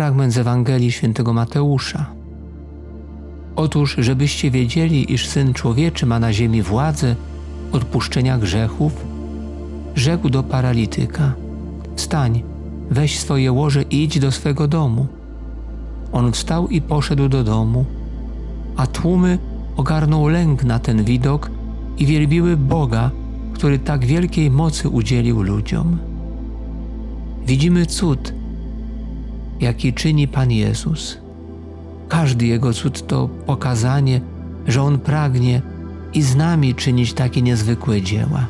fragment z Ewangelii Świętego Mateusza. Otóż, żebyście wiedzieli, iż Syn Człowieczy ma na ziemi władzę odpuszczenia grzechów, rzekł do paralityka: wstań, weź swoje łoże i idź do swego domu. On wstał i poszedł do domu, a tłumy ogarnął lęk na ten widok i wielbiły Boga, który tak wielkiej mocy udzielił ludziom. Widzimy cud, jaki czyni Pan Jezus. Każdy Jego cud to pokazanie, że On pragnie i z nami czynić takie niezwykłe dzieła.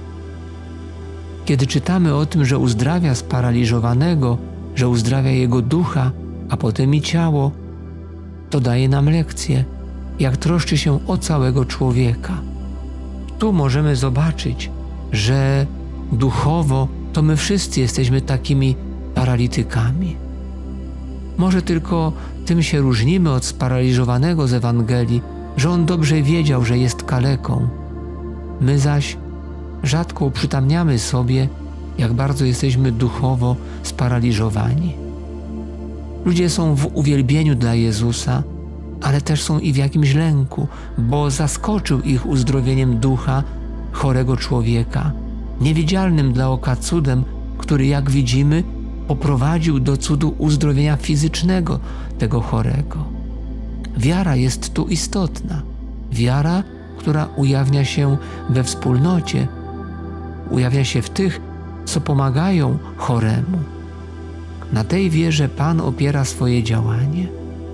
Kiedy czytamy o tym, że uzdrawia sparaliżowanego, że uzdrawia jego ducha, a potem i ciało, to daje nam lekcję, jak troszczy się o całego człowieka. Tu możemy zobaczyć, że duchowo to my wszyscy jesteśmy takimi paralitykami. Może tylko tym się różnimy od sparaliżowanego z Ewangelii, że on dobrze wiedział, że jest kaleką. My zaś rzadko uprzytamniamy sobie, jak bardzo jesteśmy duchowo sparaliżowani. Ludzie są w uwielbieniu dla Jezusa, ale też są i w jakimś lęku, bo zaskoczył ich uzdrowieniem ducha chorego człowieka, niewidzialnym dla oka cudem, który, jak widzimy, poprowadził do cudu uzdrowienia fizycznego tego chorego. Wiara jest tu istotna. Wiara, która ujawnia się we wspólnocie, ujawnia się w tych, co pomagają choremu. Na tej wierze Pan opiera swoje działanie.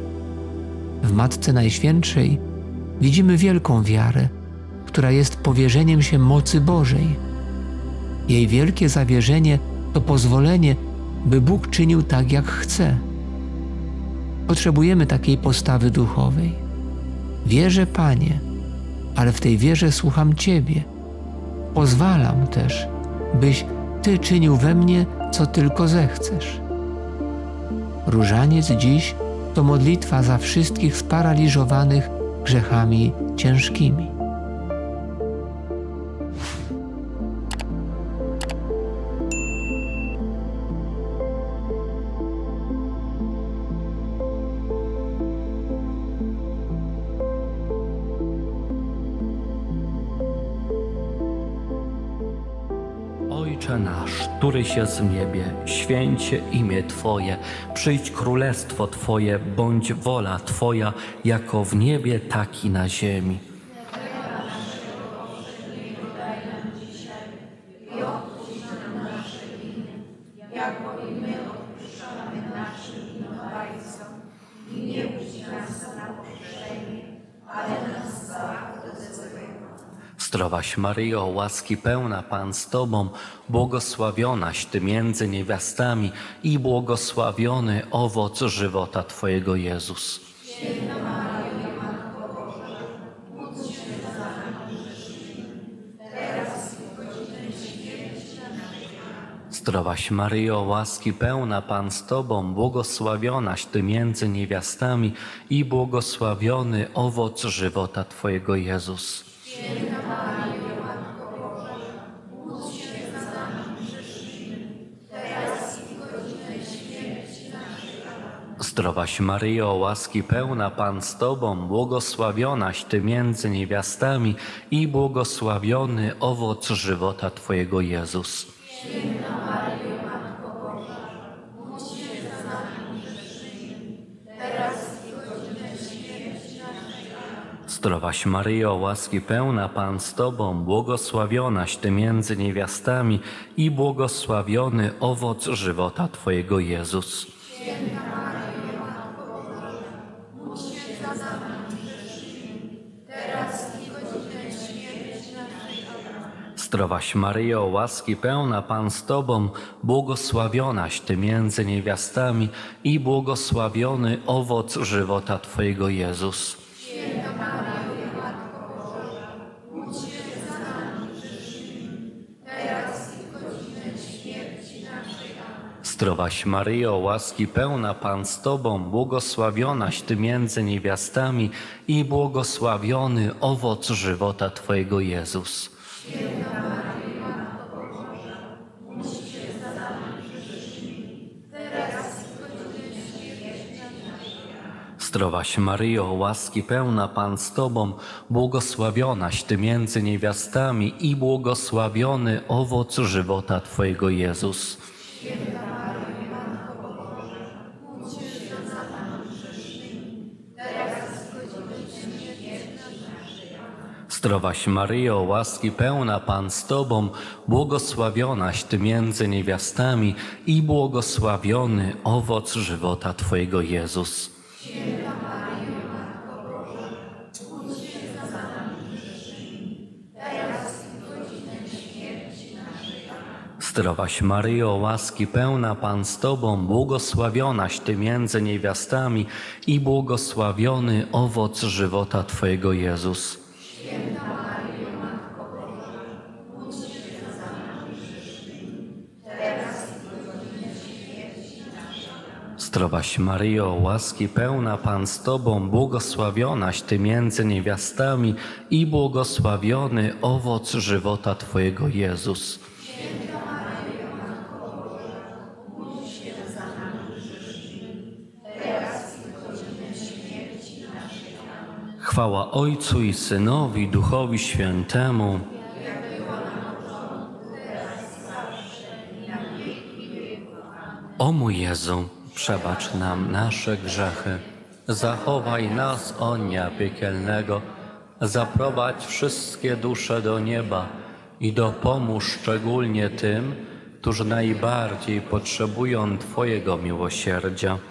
W Matce Najświętszej widzimy wielką wiarę, która jest powierzeniem się mocy Bożej. Jej wielkie zawierzenie to pozwolenie, by Bóg czynił tak, jak chce. Potrzebujemy takiej postawy duchowej. Wierzę, Panie, ale w tej wierze słucham Ciebie. Pozwalam też, byś Ty czynił we mnie, co tylko zechcesz. Różaniec dziś to modlitwa za wszystkich sparaliżowanych grzechami ciężkimi. Ojcze nasz, któryś jest w niebie, święć się imię Twoje, przyjdź królestwo Twoje, bądź wola Twoja, jako w niebie, tak i na ziemi. Zdrowaś Maryjo, łaski pełna, Pan z Tobą, błogosławionaś Ty między niewiastami i błogosławiony owoc żywota Twojego, Jezus. Święta Maryjo, Matko Boża, módl się za nami grzesznymi, teraz i w godzinę śmierci naszej. Zdrowaś Maryjo, łaski pełna, Pan z Tobą, błogosławionaś Ty między niewiastami i błogosławiony owoc żywota Twojego, Jezus. Święta Maryjo, Matko Boża, módl się za nami grzesznymi, teraz i w godzinę śmierci naszej. Zdrowaś Maryjo, łaski pełna, Pan z Tobą, błogosławionaś Ty między niewiastami i błogosławiony owoc żywota Twojego, Jezus. Święta Maryjo, Matko Boża, módl się za nami grzesznymi, teraz i w godzinę śmierci naszej. Zdrowaś Maryjo, łaski pełna, Pan z Tobą, błogosławionaś Ty między niewiastami i błogosławiony owoc żywota Twojego, Jezus. Święta Maryjo, Matko Boża, módl się za nami grzesznymi, teraz i w godzinę śmierci naszej. Zdrowaś Maryjo, łaski pełna, Pan z Tobą, błogosławionaś Ty między niewiastami i błogosławiony owoc żywota Twojego, Jezus. Święta Maryjo, Matko Boża, módl się za nami grzesznymi, teraz i w godzinę śmierci naszej. Zdrowaś Maryjo, łaski pełna, Pan z Tobą, błogosławionaś Ty między niewiastami i błogosławiony owoc żywota Twojego, Jezus. Święta Maryjo, Matko Boża, módl się za nami grzesznymi, teraz i w godzinę śmierci Zdrowaś Maryjo, łaski pełna Pan z Tobą, błogosławionaś Ty między niewiastami i błogosławiony owoc żywota Twojego Jezus. Zdrowaś Maryjo, łaski pełna Pan z Tobą, błogosławionaś Ty między niewiastami i błogosławiony owoc żywota Twojego Jezus. Zdrowaś Maryjo, łaski pełna Pan z Tobą, błogosławionaś Ty między niewiastami i błogosławiony owoc żywota Twojego Jezus. Zdrowaś Maryjo, łaski pełna Pan z Tobą, błogosławionaś Ty między niewiastami i błogosławiony owoc żywota Twojego Jezus. Chwała Ojcu i Synowi, Duchowi Świętemu. O mój Jezu, przebacz nam nasze grzechy, zachowaj nas od ognia piekielnego, zaprowadź wszystkie dusze do nieba i dopomóż szczególnie tym, którzy najbardziej potrzebują Twojego miłosierdzia.